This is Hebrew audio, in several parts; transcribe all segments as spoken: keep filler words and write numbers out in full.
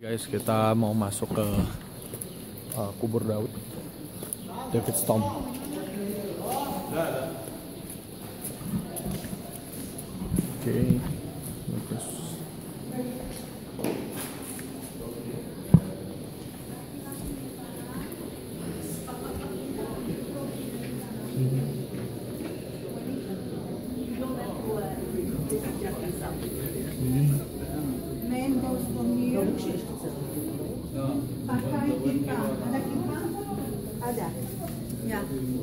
Guys, kita mau masuk ke uh, kubur Daud, David's Tomb. Oke, bagus. Man goes from here. Pakai kita, ada kita? Ada. Ya.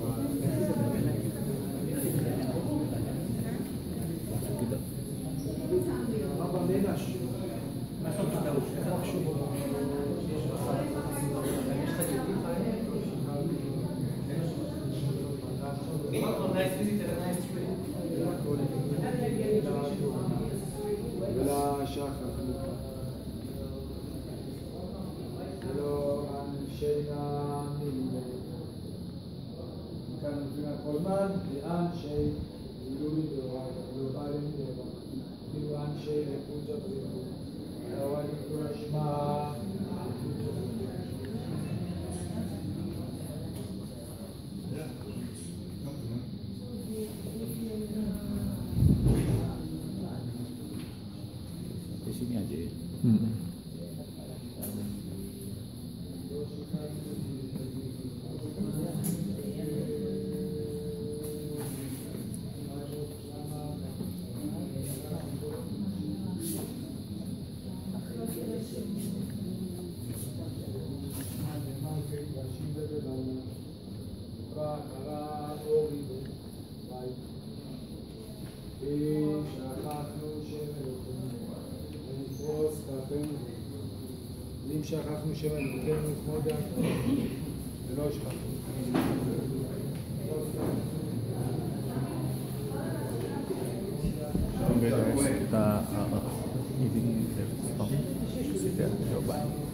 ולא שחר חלוקה ולא אנשי נעמים מכאן מופיע כל מן לאנשי גילוי דאורייתא ולא בעלים דאורייתא כאילו אנשי קבוצה בריחו אבל יקרא שמע Di sini aja ya. Hmm. אם שכחנו שם אלוקינו כמו דעתנו ולא שכחנו. Oke guys, kita uh, ini David's Tomb, sudah coba.